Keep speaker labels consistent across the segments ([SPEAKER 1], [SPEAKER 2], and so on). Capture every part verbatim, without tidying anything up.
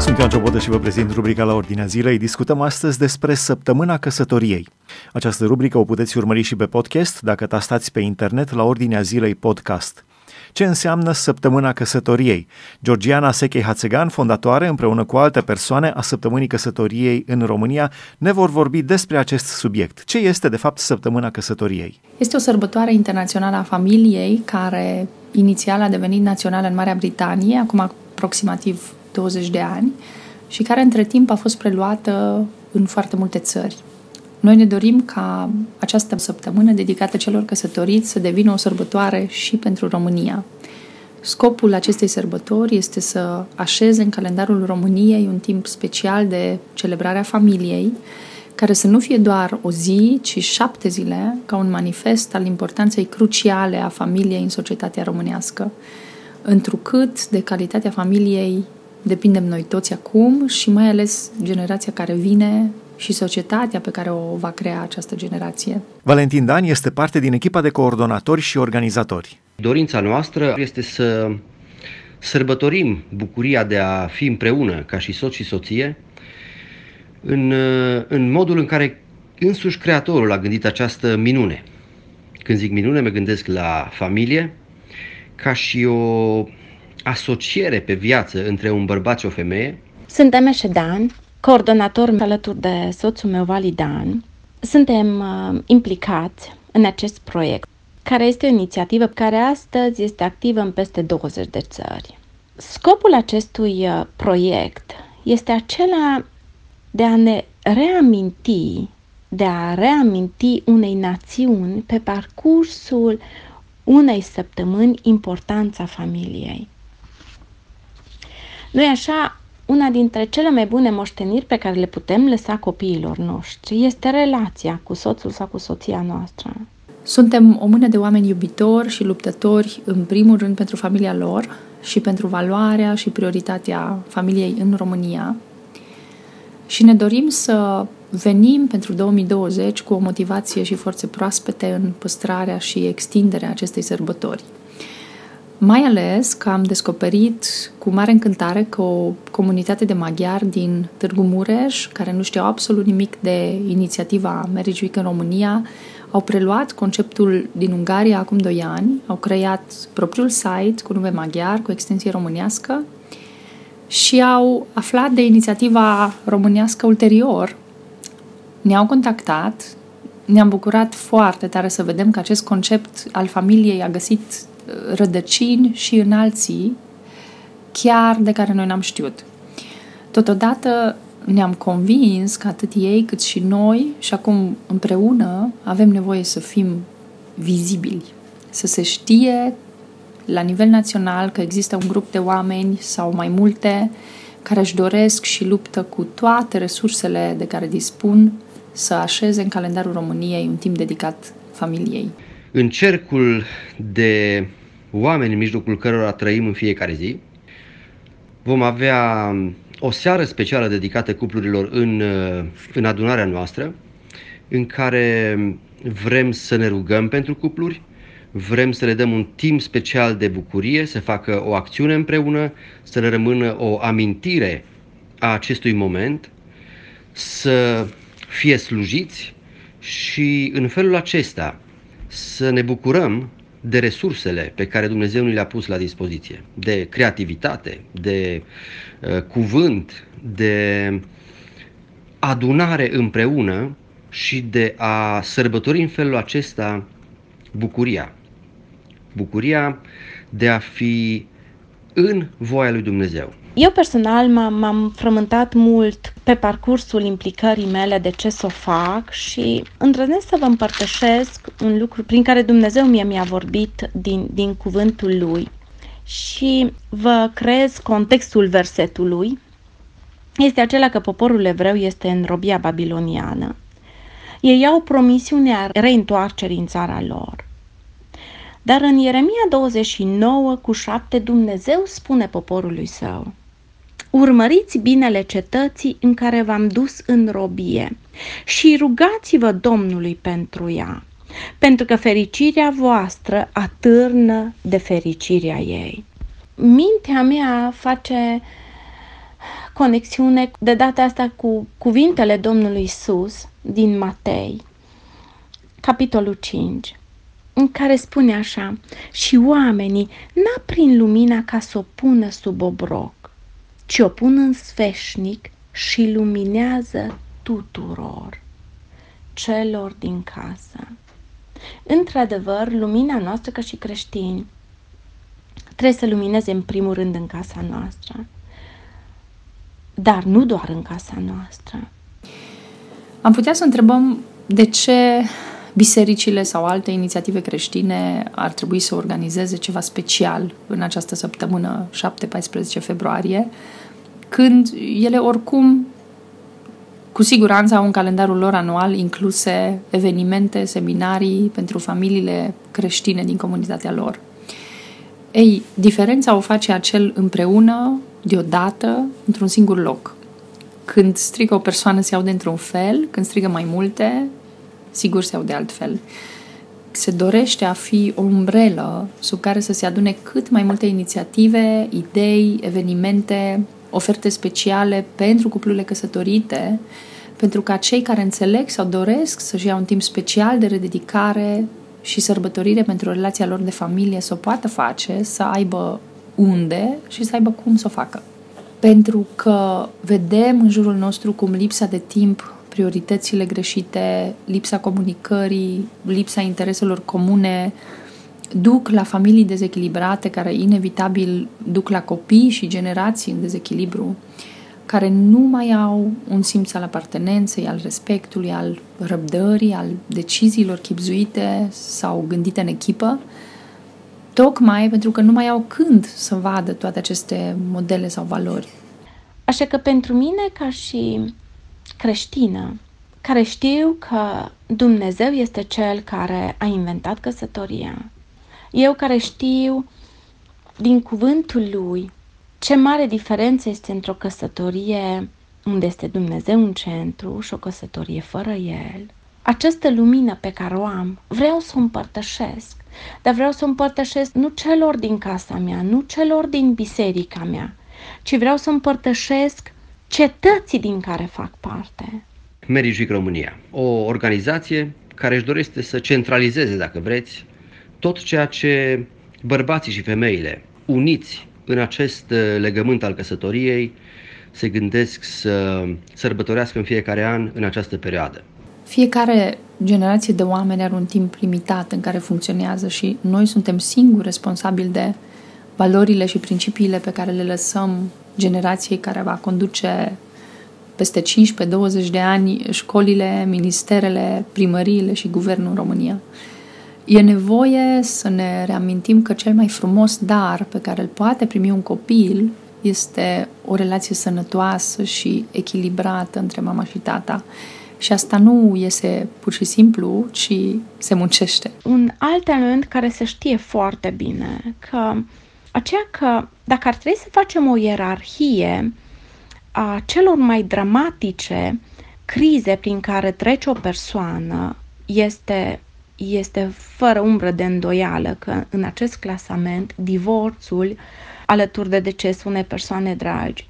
[SPEAKER 1] Sunt Ioan Ciobodă și vă prezint rubrica La Ordinea Zilei. Discutăm astăzi despre Săptămâna Căsătoriei. Această rubrică o puteți urmări și pe podcast dacă tastați pe internet La Ordinea Zilei podcast. Ce înseamnă Săptămâna Căsătoriei? Georgiana Sechei-Hațegan, fondatoare împreună cu alte persoane a Săptămânii Căsătoriei în România, ne vor vorbi despre acest subiect. Ce este de fapt Săptămâna Căsătoriei?
[SPEAKER 2] Este o sărbătoare internațională a familiei care inițial a devenit națională în Marea Britanie, acum aproximativ douăzeci de ani, și care între timp a fost preluată în foarte multe țări. Noi ne dorim ca această săptămână dedicată celor căsătoriți să devină o sărbătoare și pentru România. Scopul acestei sărbători este să așeze în calendarul României un timp special de celebrare a familiei, care să nu fie doar o zi, ci șapte zile, ca un manifest al importanței cruciale a familiei în societatea românească, întrucât de calitatea familiei depindem noi toți acum și mai ales generația care vine și societatea pe care o va crea această generație.
[SPEAKER 1] Valentin Dan este parte din echipa de coordonatori și organizatori.
[SPEAKER 3] Dorința noastră este să sărbătorim bucuria de a fi împreună ca și soț și soție în, în modul în care însuși Creatorul a gândit această minune. Când zic minune, mă gândesc la familie ca și o asociere pe viață între un bărbat și o femeie.
[SPEAKER 4] Sunt Emeșe Dan, coordonator alături de soțul meu, Vali Dan. Suntem uh, implicați în acest proiect, care este o inițiativă care astăzi este activă în peste douăzeci de țări. Scopul acestui uh, proiect este acela de a ne reaminti, de a reaminti unei națiuni pe parcursul unei săptămâni importanța familiei. Nu-i așa? Una dintre cele mai bune moșteniri pe care le putem lăsa copiilor noștri este relația cu soțul sau cu soția noastră.
[SPEAKER 2] Suntem o mână de oameni iubitori și luptători, în primul rând pentru familia lor și pentru valoarea și prioritatea familiei în România. Și ne dorim să venim pentru două mii douăzeci cu o motivație și forțe proaspete în păstrarea și extinderea acestei sărbători. Mai ales că am descoperit cu mare încântare că o comunitate de maghiari din Târgu Mureș, care nu știau absolut nimic de inițiativa Marriage Week în România, au preluat conceptul din Ungaria acum doi ani, au creat propriul site cu nume maghiar, cu extensie românească și au aflat de inițiativa românească ulterior. Ne-au contactat, ne-am bucurat foarte tare să vedem că acest concept al familiei a găsit rădăcini și în alții, chiar de care noi n-am știut. Totodată ne-am convins că atât ei cât și noi, și acum împreună, avem nevoie să fim vizibili, să se știe la nivel național că există un grup de oameni sau mai multe care își doresc și luptă cu toate resursele de care dispun să așeze în calendarul României un timp dedicat familiei.
[SPEAKER 3] În cercul de oameni în mijlocul cărora trăim în fiecare zi, vom avea o seară specială dedicată cuplurilor în, în adunarea noastră, în care vrem să ne rugăm pentru cupluri, vrem să le dăm un timp special de bucurie, să facă o acțiune împreună, să le rămână o amintire a acestui moment, să fie slujiți și în felul acesta să ne bucurăm de resursele pe care Dumnezeu ni le-a pus la dispoziție, de creativitate, de uh, cuvânt, de adunare împreună și de a sărbători în felul acesta bucuria. Bucuria de a fi în voia lui Dumnezeu.
[SPEAKER 4] Eu personal m-am, m-am frământat mult pe parcursul implicării mele de ce să o fac și îndrăznesc să vă împărtășesc un lucru prin care Dumnezeu mie mi-a vorbit din, din cuvântul Lui și vă creez contextul versetului. Este acela că poporul evreu este în robia babiloniană. Ei au promisiunea reîntoarcerii în țara lor. Dar în Ieremia douăzeci și nouă cu șapte Dumnezeu spune poporului său: urmăriți binele cetății în care v-am dus în robie și rugați-vă Domnului pentru ea, pentru că fericirea voastră atârnă de fericirea ei. Mintea mea face conexiune de data asta cu cuvintele Domnului Iisus din Matei, capitolul cinci, în care spune așa: și oamenii n-a prin lumina ca să o pună sub obroc, ci o pun în sfeșnic și luminează tuturor celor din casă. Într-adevăr, lumina noastră ca și creștini trebuie să lumineze în primul rând în casa noastră, dar nu doar în casa noastră.
[SPEAKER 2] Am putea să întrebăm de ce bisericile sau alte inițiative creștine ar trebui să organizeze ceva special în această săptămână șapte paisprezece februarie, când ele oricum cu siguranță au în calendarul lor anual incluse evenimente, seminarii pentru familiile creștine din comunitatea lor. Ei, diferența o face acel împreună, deodată, într-un singur loc. Când strigă o persoană se aude într-un fel, când strigă mai multe, sigur se aude altfel. Se dorește a fi o umbrelă sub care să se adune cât mai multe inițiative, idei, evenimente, oferte speciale pentru cuplurile căsătorite, pentru ca cei care înțeleg sau doresc să-și iau un timp special de rededicare și sărbătorire pentru relația lor de familie să o poată face, să aibă unde și să aibă cum să o facă. Pentru că vedem în jurul nostru cum lipsa de timp, prioritățile greșite, lipsa comunicării, lipsa intereselor comune duc la familii dezechilibrate, care inevitabil duc la copii și generații în dezechilibru, care nu mai au un simț al apartenenței, al respectului, al răbdării, al deciziilor chibzuite sau gândite în echipă, tocmai pentru că nu mai au când să vadă toate aceste modele sau valori.
[SPEAKER 4] Așa că pentru mine, ca și creștină, care știu că Dumnezeu este Cel care a inventat căsătoria, eu care știu din cuvântul Lui ce mare diferență este între o căsătorie unde este Dumnezeu în centru și o căsătorie fără El, această lumină pe care o am, vreau să o împărtășesc, dar vreau să o împărtășesc nu celor din casa mea, nu celor din biserica mea, ci vreau să o împărtășesc cetății din care fac parte.
[SPEAKER 3] Marriage Week România, o organizație care își dorește să centralizeze, dacă vreți, tot ceea ce bărbații și femeile uniți în acest legământ al căsătoriei se gândesc să sărbătorească în fiecare an în această perioadă.
[SPEAKER 2] Fiecare generație de oameni are un timp limitat în care funcționează și noi suntem singuri responsabili de valorile și principiile pe care le lăsăm generației care va conduce peste cincisprezece douăzeci de ani școlile, ministerele, primăriile și guvernul în România. E nevoie să ne reamintim că cel mai frumos dar pe care îl poate primi un copil este o relație sănătoasă și echilibrată între mama și tata. Și asta nu iese pur și simplu, ci se muncește.
[SPEAKER 4] Un alt element care se știe foarte bine, că aceea că dacă ar trebui să facem o ierarhie a celor mai dramatice crize prin care trece o persoană, este, este fără umbră de îndoială că în acest clasament divorțul alături de decesul unei persoane dragi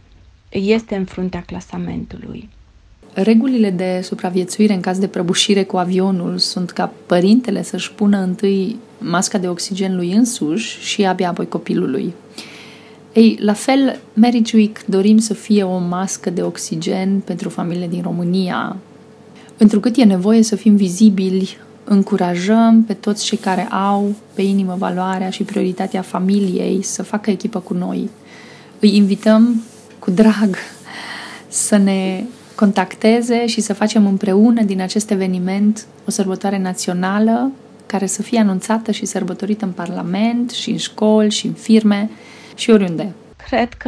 [SPEAKER 4] este în fruntea clasamentului.
[SPEAKER 2] Regulile de supraviețuire în caz de prăbușire cu avionul sunt ca părintele să-și pună întâi masca de oxigen lui însuși și abia apoi copilului. Ei, la fel, Marriage Week dorim să fie o mască de oxigen pentru familiile din România. Întrucât e nevoie să fim vizibili, încurajăm pe toți cei care au pe inimă valoarea și prioritatea familiei să facă echipă cu noi. Îi invităm cu drag să ne contacteze și să facem împreună din acest eveniment o sărbătoare națională care să fie anunțată și sărbătorită în Parlament și în școli și în firme și oriunde.
[SPEAKER 4] Cred că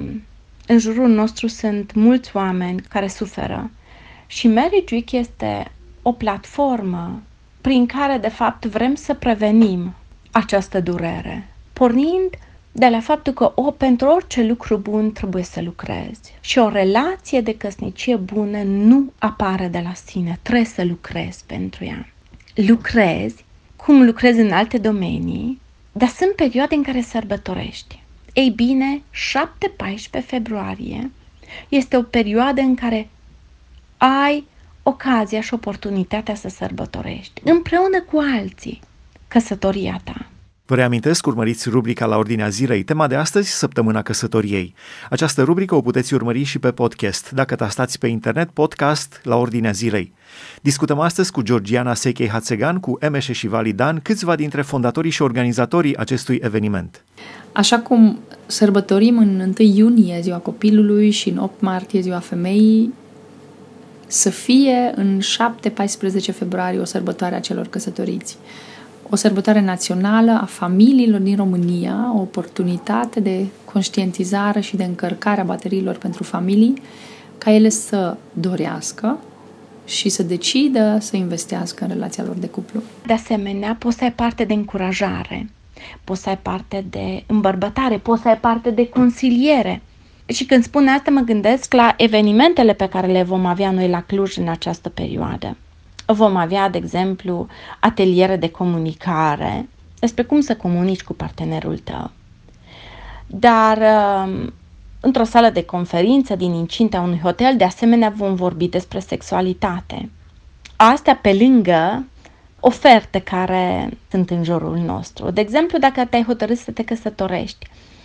[SPEAKER 4] în jurul nostru sunt mulți oameni care suferă și Marriage Week este o platformă prin care de fapt vrem să prevenim această durere, pornind de la faptul că o, pentru orice lucru bun trebuie să lucrezi. Și o relație de căsnicie bună nu apare de la sine, trebuie să lucrezi pentru ea. Lucrezi, cum lucrezi în alte domenii, dar sunt perioade în care sărbătorești. Ei bine, șapte paisprezece februarie este o perioadă în care ai ocazia și oportunitatea să sărbătorești împreună cu alții căsătoria ta.
[SPEAKER 1] Vă reamintesc, urmăriți rubrica La Ordinea Zilei, tema de astăzi, Săptămâna Căsătoriei. Această rubrică o puteți urmări și pe podcast, dacă tastați pe internet podcast La Ordinea Zilei. Discutăm astăzi cu Georgiana Sechei-Hatzegan, cu Emeșe și Vali Dan, câțiva dintre fondatorii și organizatorii acestui eveniment.
[SPEAKER 2] Așa cum sărbătorim în întâi iunie Ziua Copilului și în opt martie Ziua Femeii, să fie în șapte paisprezece februarie o sărbătoare a celor căsătoriți. O sărbătoare națională a familiilor din România, o oportunitate de conștientizare și de încărcare a bateriilor pentru familii, ca ele să dorească și să decidă să investească în relația lor de cuplu.
[SPEAKER 4] De asemenea, poți să ai parte de încurajare, poți să ai parte de îmbărbătare, poți să ai parte de consiliere. Și când spun asta, mă gândesc la evenimentele pe care le vom avea noi la Cluj în această perioadă. Vom avea, de exemplu, ateliere de comunicare despre cum să comunici cu partenerul tău. Dar într-o sală de conferință din incinta unui hotel, de asemenea, vom vorbi despre sexualitate. Astea pe lângă oferte care sunt în jurul nostru. De exemplu, dacă te-ai hotărât să te căsătorești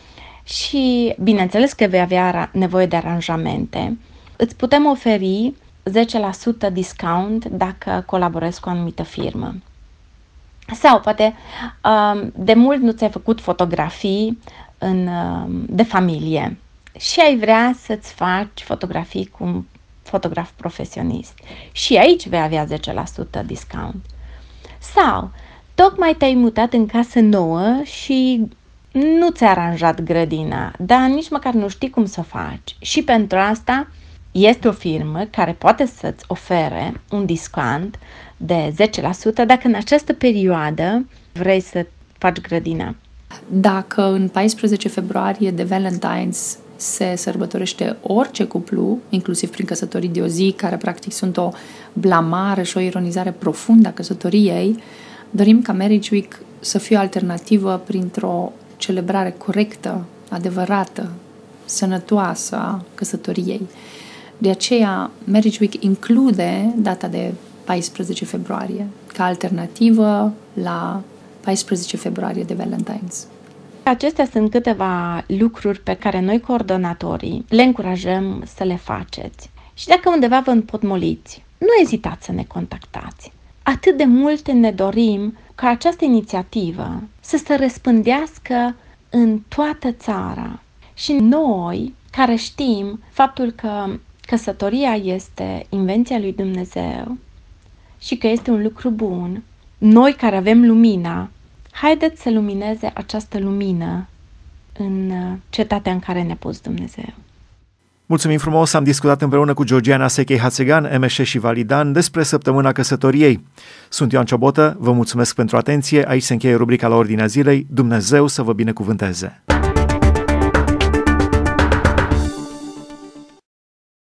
[SPEAKER 4] și, bineînțeles că vei avea nevoie de aranjamente, îți putem oferi zece la sută discount dacă colaborezi cu o anumită firmă. Sau poate de mult nu ți-ai făcut fotografii în, de familie și ai vrea să-ți faci fotografii cu un fotograf profesionist. Și aici vei avea zece la sută discount. Sau tocmai te-ai mutat în casă nouă și nu ți-ai aranjat grădina, dar nici măcar nu știi cum să o faci. Și pentru asta este o firmă care poate să-ți ofere un discount de zece la sută dacă în această perioadă vrei să faci grădina.
[SPEAKER 2] Dacă în paisprezece februarie de Valentine's se sărbătorește orice cuplu, inclusiv prin căsătorii de o zi, care practic sunt o blamare și o ironizare profundă a căsătoriei, dorim ca Marriage Week să fie o alternativă printr-o celebrare corectă, adevărată, sănătoasă a căsătoriei. De aceea, Marriage Week include data de paisprezece februarie ca alternativă la paisprezece februarie de Valentine's.
[SPEAKER 4] Acestea sunt câteva lucruri pe care noi, coordonatorii, le încurajăm să le faceți. Și dacă undeva vă împotmoliți, nu ezitați să ne contactați. Atât de mult ne dorim ca această inițiativă să se răspândească în toată țara. Și noi, care știm faptul că căsătoria este invenția lui Dumnezeu și că este un lucru bun, noi care avem lumina, haideți să lumineze această lumină în cetatea în care ne-a pus Dumnezeu.
[SPEAKER 1] Mulțumim frumos, am discutat împreună cu Georgiana Sechei-Hatzegan, Emeșe și Vali Dan despre Săptămâna Căsătoriei. Sunt Ioan Ciobotă, vă mulțumesc pentru atenție, aici se încheie rubrica La Ordinea Zilei, Dumnezeu să vă binecuvânteze!